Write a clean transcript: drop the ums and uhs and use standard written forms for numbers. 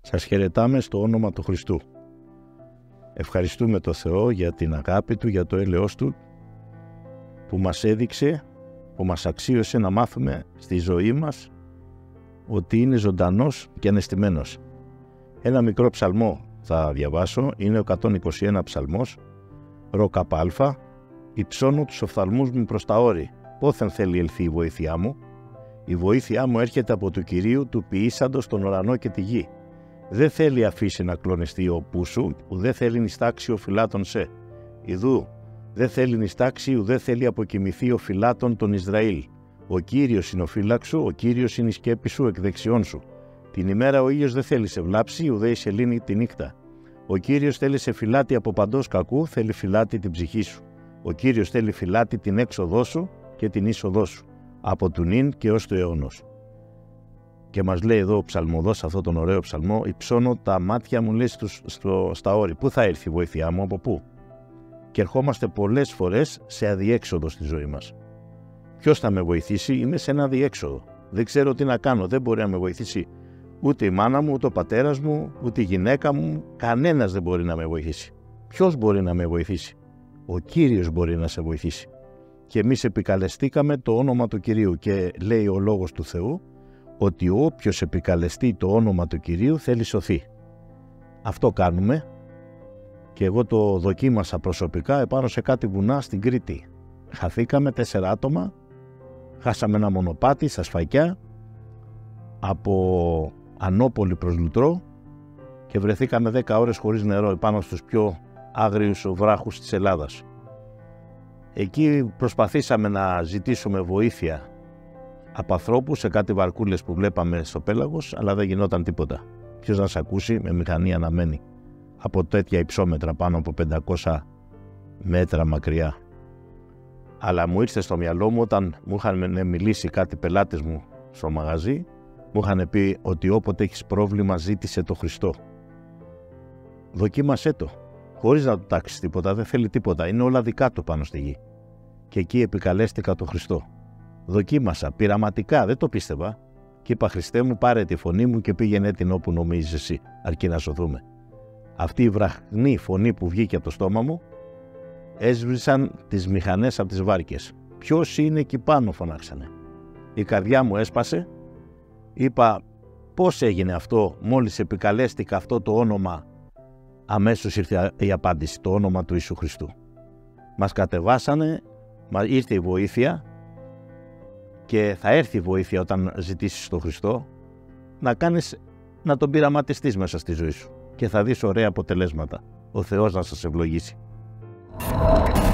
Σας χαιρετάμε στο όνομα του Χριστού. Ευχαριστούμε τον Θεό για την αγάπη Του, για το έλεος Του που μας έδειξε, που μας αξίωσε να μάθουμε στη ζωή μας ότι είναι ζωντανός και ανεστημένος. Ένα μικρό ψαλμό θα διαβάσω, είναι ο 121 ψαλμός, ρο-καπ-αλφα. «Υψώνω τους οφθαλμούς μου προς τα όρη, πόθεν θέλει ελθεί η βοήθειά μου. Η βοήθειά μου έρχεται από του Κυρίου, του ποιήσαντος τον ουρανό και τη γη. Δεν θέλει αφήσει να κλονιστεί ο πούσου, ουδέ θέλει νηστάξει ο φυλάτων σε. Ιδού, δεν θέλει νηστάξει, ουδέ θέλει αποκοιμηθεί ο φυλάτων των Ισραήλ. Ο Κύριος είναι ο φύλαξ σου, ο Κύριος είναι η σκέπη σου εκ δεξιών σου. Την ημέρα ο ήλιος δεν θέλει σε βλάψει, ουδέ η σελήνη τη νύχτα. Ο Κύριος θέλει σε φυλάτη από παντός κακού, θέλει φυλάτη την ψυχή σου. Ο Κύριος θέλει φυλάτη την έξοδό σου και την είσοδό σου, από του νυν και ως του αιώνος». Και μας λέει εδώ ο ψαλμοδός, αυτό τον ωραίο ψαλμό, «Υψώνω τα μάτια μου», λέει, στα όρη. Πού θα έρθει η βοήθειά μου, από πού? Και ερχόμαστε πολλές φορές σε αδιέξοδο στη ζωή μας. Ποιος θα με βοηθήσει? Είμαι σε ένα αδιέξοδο. Δεν ξέρω τι να κάνω, δεν μπορεί να με βοηθήσει ούτε η μάνα μου, ούτε ο πατέρας μου, ούτε η γυναίκα μου. Κανένας δεν μπορεί να με βοηθήσει. Ποιος μπορεί να με βοηθήσει? Ο Κύριος μπορεί να σε βοηθήσει. Και εμείς επικαλεστήκαμε το όνομα του Κυρίου και λέει ο λόγος του Θεού ότι όποιος επικαλεστεί το όνομα του Κυρίου θέλει σωθεί. Αυτό κάνουμε και εγώ το δοκίμασα προσωπικά επάνω σε κάτι βουνά στην Κρήτη. Χαθήκαμε 4 άτομα, χάσαμε ένα μονοπάτι στα Σφακιά από Ανώπολη προς Λουτρό και βρεθήκαμε 10 ώρες χωρίς νερό επάνω στους πιο άγριους βράχους της Ελλάδας. Εκεί προσπαθήσαμε να ζητήσουμε βοήθεια από ανθρώπους σε κάτι βαρκούλες που βλέπαμε στο πέλαγος, αλλά δεν γινόταν τίποτα. Ποιος να σε ακούσει με μηχανή αναμένη από τέτοια υψόμετρα, πάνω από 500 μέτρα μακριά. Αλλά μου ήρθε στο μυαλό μου όταν μου είχαν μιλήσει κάτι πελάτες μου στο μαγαζί, μου είχαν πει ότι όποτε έχεις πρόβλημα ζήτησε το Χριστό. Δοκίμασέ το, χωρίς να του τάξεις τίποτα, δεν θέλει τίποτα, είναι όλα δικά του πάνω στη γη. Και εκεί επικαλέστηκα το Χριστό. Δοκίμασα πειραματικά, δεν το πίστευα. Και είπα, Χριστέ μου, πάρε τη φωνή μου και πήγαινε την όπου νομίζεις εσύ, αρκεί να σωθούμε. Αυτή η βραχνή φωνή που βγήκε από το στόμα μου έσβησαν τις μηχανές από τις βάρκες. Ποιος είναι εκεί πάνω, φωνάξανε. Η καρδιά μου έσπασε. Είπα, πώς έγινε αυτό? Μόλις επικαλέστηκα αυτό το όνομα, αμέσως ήρθε η απάντηση, το όνομα του Ιησού Χριστού. Μας κατεβάσανε, ήρθε η βοήθεια και θα έρθει η βοήθεια όταν ζητήσεις τον Χριστό, να τον πειραματιστείς μέσα στη ζωή σου και θα δεις ωραία αποτελέσματα. Ο Θεός να σας ευλογήσει.